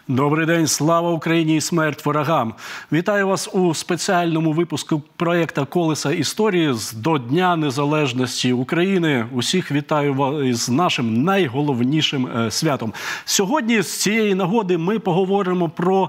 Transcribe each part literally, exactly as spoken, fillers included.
Добрий день, слава Україні і смерть ворогам. Вітаю вас у спеціальному випуску проєкту «Колеса історії» до Дня Незалежності України. Усіх вітаю вас з нашим найголовнішим святом. Сьогодні з цієї нагоди ми поговоримо про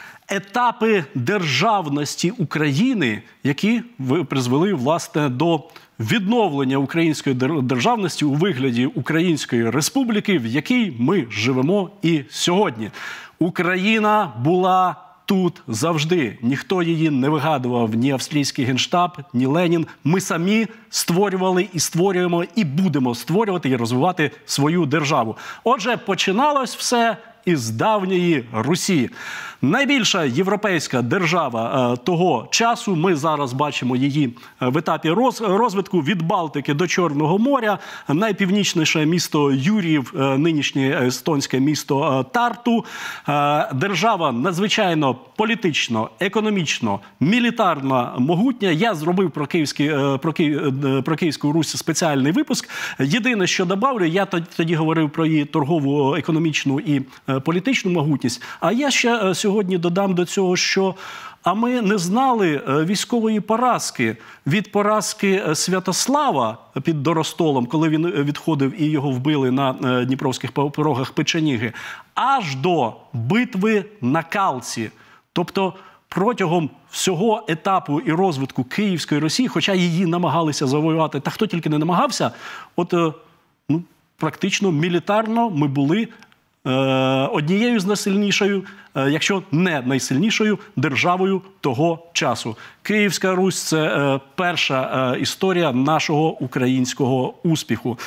етапи державності України, які призвели, власне, до відновлення української державності у вигляді Української Республіки, в якій ми живемо і сьогодні. Україна була тут завжди. Ніхто її не вигадував, ні австрійський Генштаб, ні Ленін. Ми самі створювали і створюємо, і будемо створювати і розвивати свою державу. Отже, починалось все із давньої Русі. Найбільша європейська держава е, того часу, ми зараз бачимо її в етапі роз, розвитку від Балтики до Чорного моря, найпівнічніше місто Юр'їв, е, нинішнє естонське місто е, Тарту. Е, держава надзвичайно політично, економічно, мілітарно могутня. Я зробив про, Київський, е, про, Київ, е, про Київську Русь спеціальний випуск. Єдине, що добавлю, я тоді говорив про її торгову, економічну і е, політичну могутність, а я ще е, сьогодні додам до цього, що а ми не знали військової поразки від поразки Святослава під Доростолом, коли він відходив і його вбили на дніпровських порогах Печеніги, аж до битви на Калці. Тобто протягом всього етапу і розвитку Київської Росії, хоча її намагалися завоювати, та хто тільки не намагався, от ну, практично мілітарно ми були однією з найсильнішою, якщо не найсильнішою державою того часу. Київська Русь – це перша історія нашого українського успіху.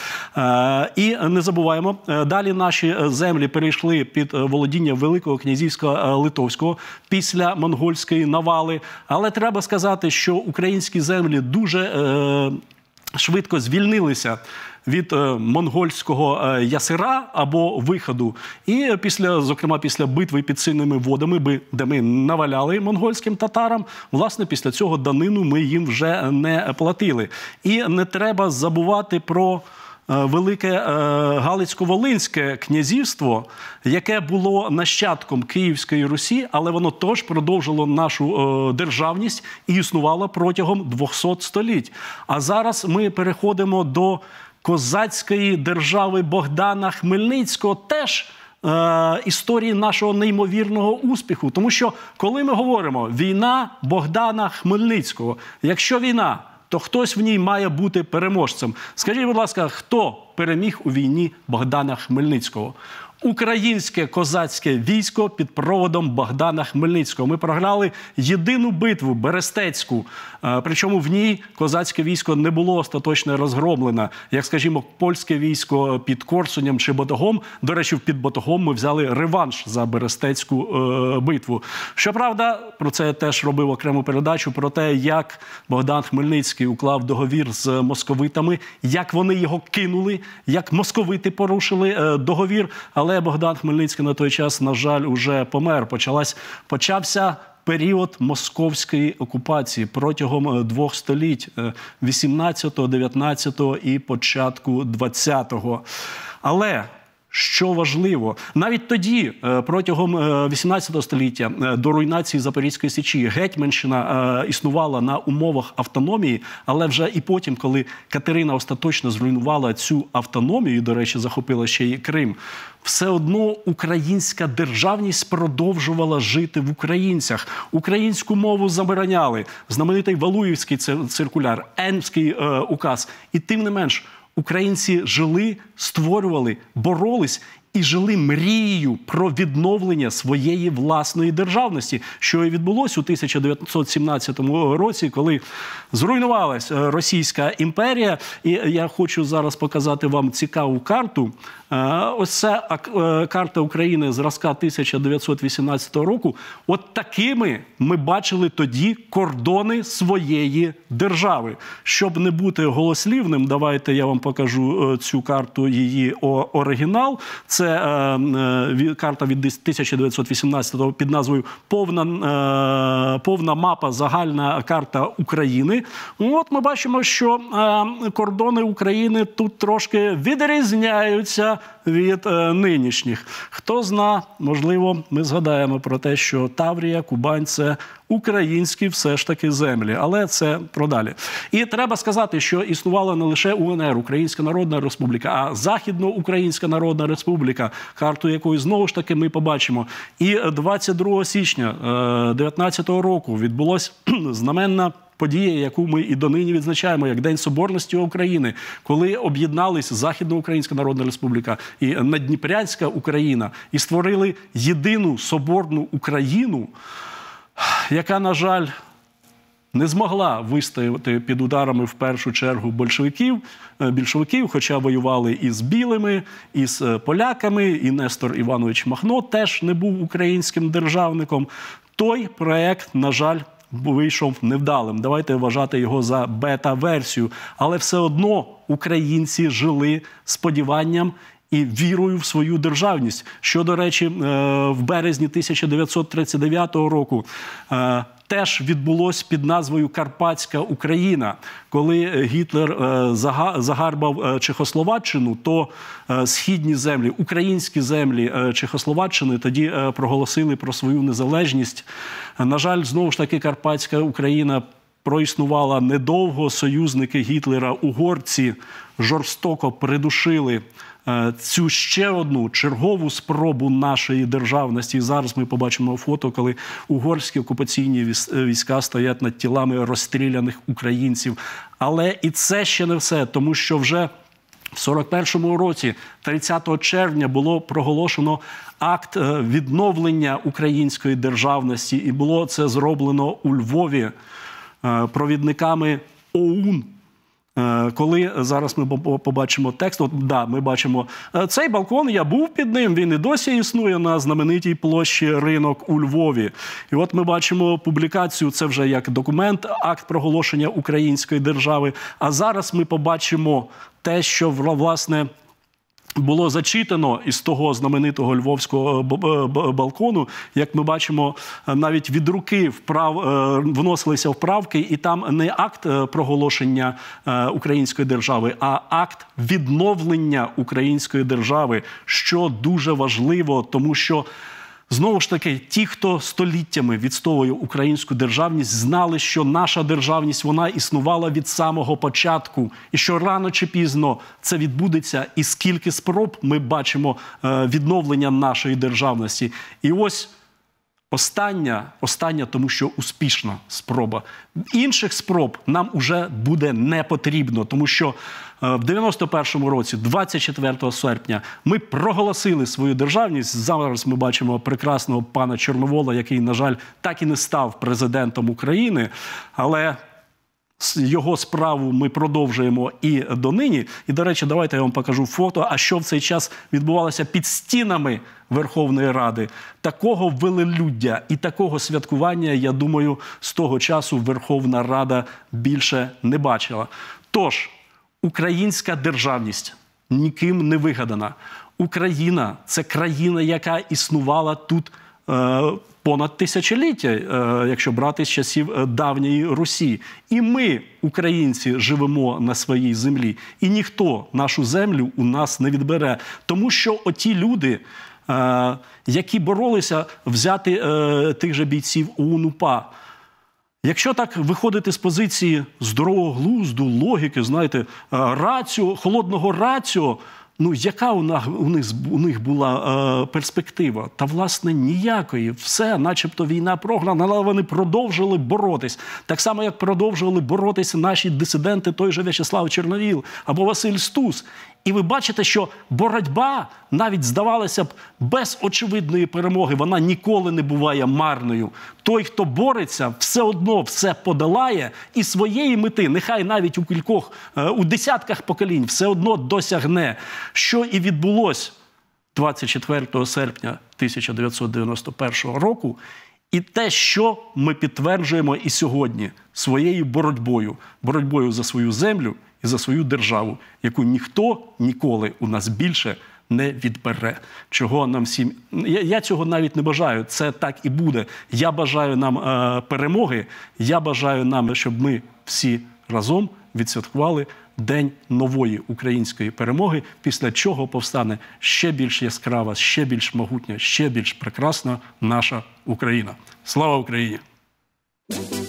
І не забуваємо, далі наші землі перейшли під володіння Великого князівства Литовського після монгольської навали. Але треба сказати, що українські землі дуже швидко звільнилися від е, монгольського е, ясира або виходу. І після, зокрема, після битви під Синими водами, де ми наваляли монгольським татарам, власне, після цього данину ми їм вже не платили. І не треба забувати про Велике е, Галицько-Волинське князівство, яке було нащадком Київської Русі, але воно теж продовжило нашу е, державність і існувало протягом двохсот століть. А зараз ми переходимо до козацької держави Богдана Хмельницького, теж е, історії нашого неймовірного успіху. Тому що, коли ми говоримо «війна Богдана Хмельницького», якщо війна, то хтось в ній має бути переможцем. Скажіть, будь ласка, хто переміг у війні Богдана Хмельницького? Українське козацьке військо під проводом Богдана Хмельницького. Ми програли єдину битву, Берестецьку. Причому в ній козацьке військо не було остаточно розгромлено. Як, скажімо, польське військо під Корсунем чи Ботогом. До речі, під Ботогом ми взяли реванш за Берестецьку е, битву. Щоправда, про це я теж робив окрему передачу, про те, як Богдан Хмельницький уклав договір з московитами, як вони його кинули, як московити порушили е, договір. Але Але Богдан Хмельницький на той час, на жаль, уже помер. Почалась, почався період московської окупації протягом двох століть – вісімнадцятого, дев'ятнадцятого і початку двадцятого. Але що важливо, навіть тоді, протягом вісімнадцятого століття, до руйнації Запорізької Січі, гетьманщина існувала на умовах автономії, але вже і потім, коли Катерина остаточно зруйнувала цю автономію, до речі, захопила ще й Крим, все одно українська державність продовжувала жити в українцях. Українську мову забороняли. Знаменитий Валуївський циркуляр, Ельмський е, указ. І тим не менш, українці жили, створювали, боролись і жили мрією про відновлення своєї власної державності, що і відбулося у тисяча дев'ятсот сімнадцятому році, коли зруйнувалася Російська імперія. І я хочу зараз показати вам цікаву карту. Ось це карта України зразка тисяча дев'ятсот вісімнадцятого року. От такими ми бачили тоді кордони своєї держави. Щоб не бути голослівним, давайте я вам покажу цю карту, її оригінал. Це Це е, карта від тисяча дев'ятсот вісімнадцятого під назвою «Повна, е, повна мапа, загальна карта України». От ми бачимо, що е, кордони України тут трошки відрізняються від е, нинішніх. Хто зна, можливо, ми згадаємо про те, що Таврія, Кубань – це українські все ж таки землі. Але це продалі. І треба сказати, що існувала не лише УНР, Українська Народна Республіка, а Західноукраїнська Народна Республіка, карту якої знову ж таки ми побачимо. І двадцять другого січня дев'ятнадцятого року відбулася знаменна подія, яку ми і донині відзначаємо, як День Соборності України, коли об'єднались Західноукраїнська Народна Республіка і Наддніпрянська Україна і створили єдину соборну Україну, яка, на жаль, не змогла вистояти під ударами в першу чергу большевиків, більшовиків, хоча воювали і з білими, і з поляками, і Нестор Іванович Махно теж не був українським державником. Той проект, на жаль, вийшов невдалим. Давайте вважати його за бета-версію. Але все одно українці жили сподіванням і вірою в свою державність. Що, до речі, в березні тисяча дев'ятсот тридцять дев'ятого року теж відбулось під назвою «Карпатська Україна». Коли Гітлер загарбав Чехословаччину, то східні землі, українські землі Чехословаччини тоді проголосили про свою незалежність. На жаль, знову ж таки, Карпатська Україна проіснувала недовго. Союзники Гітлера, угорці, жорстоко придушили цю ще одну чергову спробу нашої державності. І зараз ми побачимо фото, коли угорські окупаційні війська стоять над тілами розстріляних українців. Але і це ще не все, тому що вже в сорок першому році, тридцятого червня, було проголошено акт відновлення української державності. І було це зроблено у Львові провідниками ОУН. Коли зараз ми побачимо текст, от, да, ми бачимо цей балкон, я був під ним, він і досі існує на знаменитій площі Ринок у Львові. І от ми бачимо публікацію, це вже як документ, акт проголошення української держави. А зараз ми побачимо те, що, власне, було зачитано із того знаменитого львовського балкону. Як ми бачимо, навіть від руки вправ... вносилися вправки, і там не акт проголошення української держави, а акт відновлення української держави, що дуже важливо, тому що знову ж таки, ті, хто століттями відстоює українську державність, знали, що наша державність, вона існувала від самого початку. І що рано чи пізно це відбудеться. І скільки спроб ми бачимо відновлення нашої державності. І ось остання, остання, тому що успішна спроба. Інших спроб нам уже буде не потрібно, тому що в дев'яносто першому році, двадцять четвертого серпня, ми проголосили свою державність. Зараз ми бачимо прекрасного пана Чорновола, який, на жаль, так і не став президентом України, але його справу ми продовжуємо і донині. І, до речі, давайте я вам покажу фото, а що в цей час відбувалося під стінами Верховної Ради. Такого велелюддя і такого святкування, я думаю, з того часу Верховна Рада більше не бачила. Тож, українська державність ніким не вигадана. Україна – це країна, яка існувала тут е, понад тисячоліття, е, якщо брати з часів давньої Русі. І ми, українці, живемо на своїй землі. І ніхто нашу землю у нас не відбере. Тому що оті люди, е, які боролися взяти е, тих же бійців ОУН-УПА, якщо так виходити з позиції здорового глузду, логіки, знаєте, раціо, холодного раціо, ну яка у них, у них, у них була е, перспектива? Та, власне, ніякої. Все, начебто війна програна, але вони продовжили боротись. Так само, як продовжували боротися наші дисиденти, той же В'ячеслав Чорновіл або Василь Стус. І ви бачите, що боротьба, навіть, здавалося б, без очевидної перемоги, вона ніколи не буває марною. Той, хто бореться, все одно все подолає і своєї мети, нехай навіть у кількох, у десятках поколінь, все одно досягне. Що і відбулось двадцять четвертого серпня тисяча дев'ятсот дев'яносто першого року, і те, що ми підтверджуємо і сьогодні своєю боротьбою, боротьбою за свою землю і за свою державу, яку ніхто ніколи у нас більше не відбере. Чого нам всім... Я, я цього навіть не бажаю. Це так і буде. Я бажаю нам е, перемоги. Я бажаю нам, щоб ми всі разом відсвяткували День нової української перемоги, після чого повстане ще більш яскрава, ще більш могутня, ще більш прекрасна наша Україна. Слава Україні!